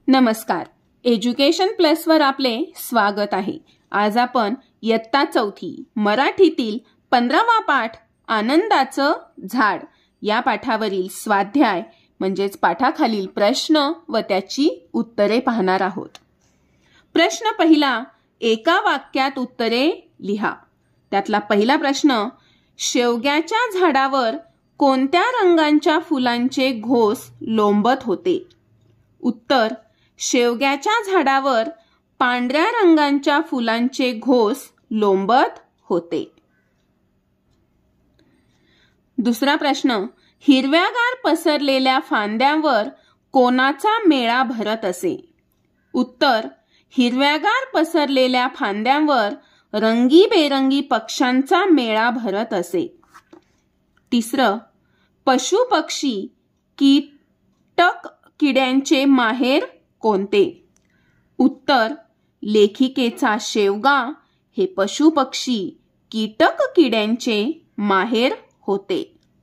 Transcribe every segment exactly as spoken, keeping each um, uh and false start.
नमस्कार. Education plus वर आपले स्वागत आहे. आज आपण इयत्ता चौथी मराठीतील पंधरावा पाठ आनंदाचं झाड या पाठावरील स्वाध्याय म्हणजेच पाठाखालील प्रश्न व त्याची उत्तरे पाहणार आहोत. प्रश्न पहिला, एका वाक्यात उत्तरे लिहा. त्यातला पहिला प्रश्न, शेवग्याच्या झाडावर कोणत्या रंगांच्या फुलांचे घोस लोंबत होते? उत्तर, शेवग्याच्या झाडावर पांढऱ्या रंगांच्या फुलांचे घोस लोंबत होते. दुसरा प्रश्न, हिरव्यागार पसरलेल्या फांद्यांवर कोणाचा मेळा भरत असे? उत्तर, हिरव्यागार पसरलेल्या फांद्यांवर रंगीबेरंगी पक्ष्यांचा मेळा भरत असे. तिसरं, पशु पक्षी कीटक किड्यांचे माहेर कोणते? उत्तर, लेखिकेचा शेवगा हे पशु पक्षी कीटक किड्यांचे माहेर होते.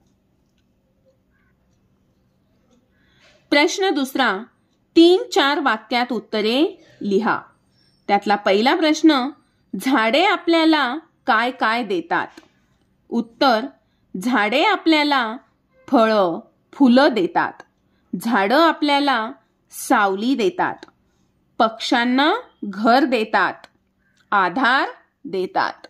प्रश्न दुसरा, तीन चार वाक्यात उत्तरे लिहा. त्यातला पहिला प्रश्न, झाडे आपल्याला काय काय देतात? उत्तर, झाडे आपल्याला फळं, फुलं देतात. झाडं आपल्याला सावली देतात. पक्ष्यांना घर देतात, आधार देतात.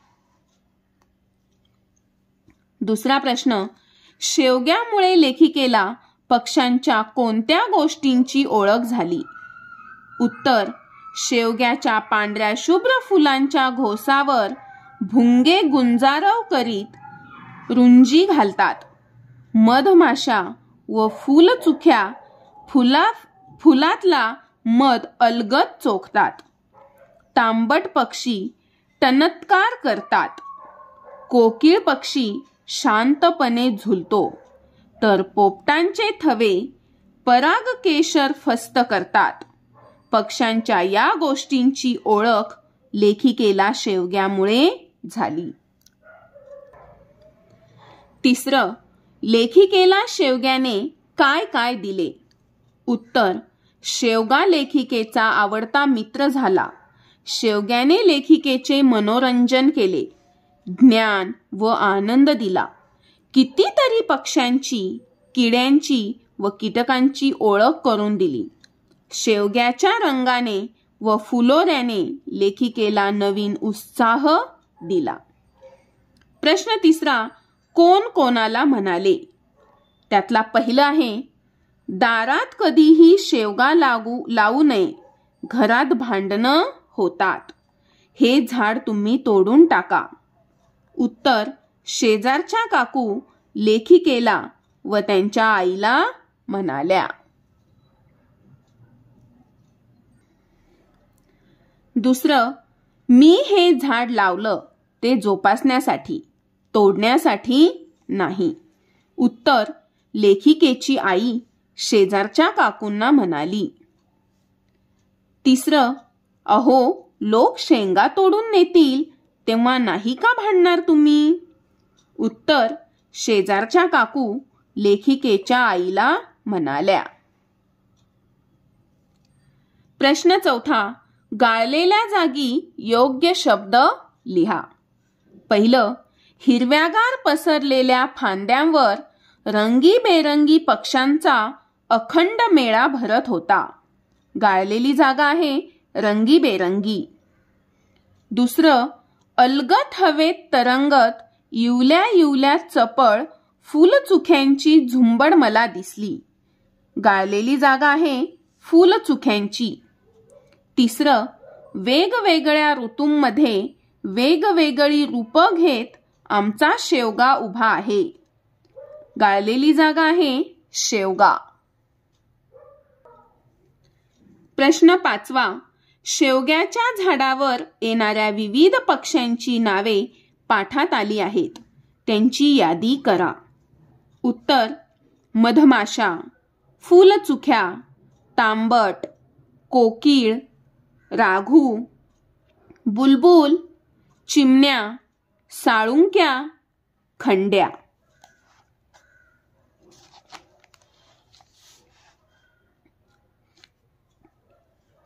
दुसरा प्रश्न, शेवग्यामुळे लेखिकेला पक्ष्यांच्या कोणत्या गोष्टींची ओळख झाली? उत्तर, शेवग्याच्या पांढऱ्या शुभ्र फुलांच्या घोसावर भुंगे गुंजारव करीत रुंजी घालतात. मधमाशा व फुलचुख्या फुला फुलातला मध अलगद चोखतात. तांबट पक्षी टणत्कार करतात. कोकिळ पक्षी शांतपणे झुलतो, तर पोपटांचे थवे परागकेशर फस्त करतात. पक्ष्यांच्या या गोष्टींची ओळख लेखिकेला शेवग्यामुळे झाली. तिसरं, लेखिकेला शेवग्याने काय काय दिले? उत्तर, शेवगा लेखिकेचा आवडता मित्र झाला. शेवग्याने लेखिकेचे मनोरंजन केले, ज्ञान व आनंद दिला. कितीतरी पक्ष्यांची, किड्यांची व कीटकांची ओळख करून दिली. शेवग्याच्या रंगाने व फुलोऱ्याने लेखिकेला नवीन उत्साह दिला. प्रश्न तिसरा, कोण कोणाला म्हणाले? त्यातला पहिला आहे, दारात कधीही शेवगा लागू लावू नये, घरात भांडणं होतात. हे झाड तुम्ही तोडून टाका. उत्तर, शेजारच्या काकू लेखिकेला व त्यांच्या आईला म्हणाल्या. दुसरं, मी हे झाड लावलं ते जोपासण्यासाठी, तोडण्यासाठी नाही. उत्तर, लेखिकेची आई शेजारच्या काकूंना म्हणाली. तिसरं, अहो लोक शेंगा तोडून नेतील तेव्हा नाही का भांडणार तुम्ही? उत्तर, शेजारच्या काकू लेखिकेच्या आईला म्हणाल्या. प्रश्न चौथा, गाळलेल्या जागी योग्य शब्द लिहा. पहिलं, हिरव्यागार पसरलेल्या फांद्यांवर रंगीबेरंगी पक्ष्यांचा अखंड मेळा भरत होता. गाळलेली जागा आहे रंगीबेरंगी. दुसरं, अलगद हवेत तरंगत इवल्या इवल्या चपळ फुलचुख्यांची झुंबड मला दिसली. गाळलेली जागा आहे फुलचुख्यांची. तिसरं, वेगवेगळ्या ऋतूंमध्ये वेगवेगळी रूपं घेत आमचा शेवगा उभा आहे. गाळलेली जागा आहे शेवगा. प्रश्न पाचवा, शेवग्याच्या झाडावर येणाऱ्या विविध पक्ष्यांची नावे पाठात आली आहेत, त्यांची यादी करा. उत्तर, मधमाशा, फुलचुख्या, तांबट, कोकिळ, राघू, बुलबुल, चिमण्या, साळुंक्या, खंड्या.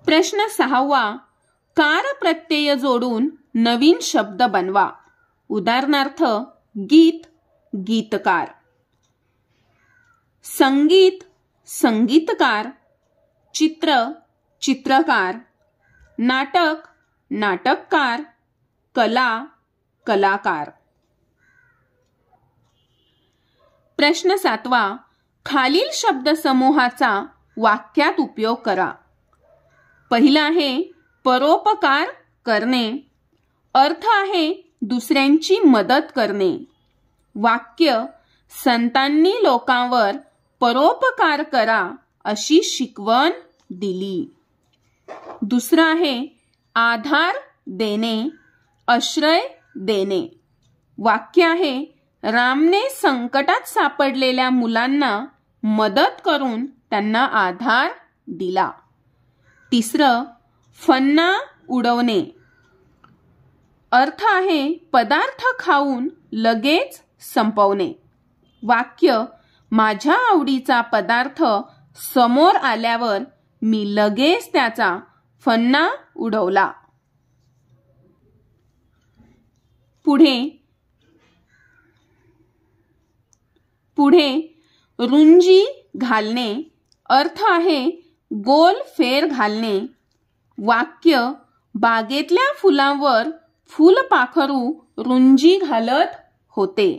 प्रश्न सहावा, कार प्रत्यय जोडून नवीन शब्द बनवा. उदाहरणार्थ गीत, गीतकार. संगीत, संगीतकार. चित्र, चित्रकार. नाटक, नाटककार. कला, कलाकार. प्रश्न सातवा, खालील शब्दसमूहाचा वाक्यात उपयोग करा. पहिला आहे परोपकार करणे. अर्थ आहे दुसऱ्यांची मदत करणे. वाक्य, संतांनी लोकांवर परोपकार करा अशी शिकवण दिली. दुसरा आहे आधार देणे, आश्रय देणे. वाक्य आहे रामने संकटात सापडलेल्या मुलांना मदत करून त्यांना आधार दिला. तिसरं फन्ना उडवणे. अर्थ आहे पदार्थ खाऊन लगेच संपवणे. वाक्य, माझ्या आवडीचा पदार्थ समोर आल्यावर मी लगेच त्याचा फन्ना उडवला. पुढे पुढे रुंजी घालणे. अर्थ आहे गोल फेर घालणे. वाक्य, बागेतल्या फुलांवर फुलपाखरू रुंजी घालत होते.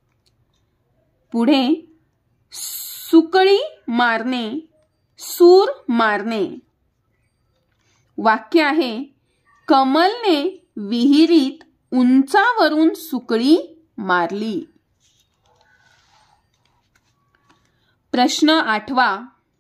पुढे सुकळी मारणे, सूर मारणे. वाक्य आहे कमलने विहिरीत उंचावरून सुकळी मारली. प्रश्न आठवा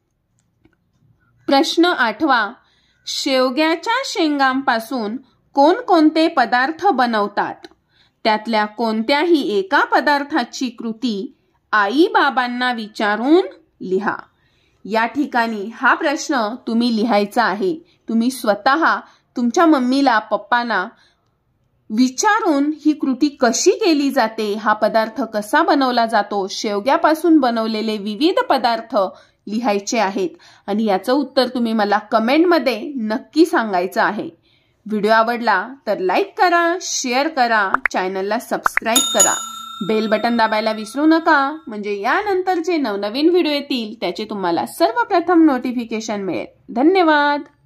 प्रश्न आठवा शेवग्याच्या शेंगांपासून कोणकोणते पदार्थ बनवतात? त्यातल्या कोणत्याही एका पदार्थाची कृती आई बाबांना विचारून लिहा. या ठिकाणी हा प्रश्न तुम्ही लिहायचा आहे. तुम्ही स्वतः तुमच्या मम्मीला पप्पांना विचारून ही कृती कशी केली जाते, हा पदार्थ कसा बनवला जातो, शेवग्यापासून बनवलेले विविध पदार्थ लिहायचे आहेत आणि याचं उत्तर तुम्ही मला कमेंटमध्ये नक्की सांगायचं आहे. व्हिडिओ आवडला तर लाईक करा, शेअर करा, चॅनलला सबस्क्राईब करा. बेल बटन दाबायला विसरू नका, म्हणजे यानंतर जे नवनवीन व्हिडिओ येतील त्याचे तुम्हाला सर्वप्रथम नोटिफिकेशन मिळेल. धन्यवाद.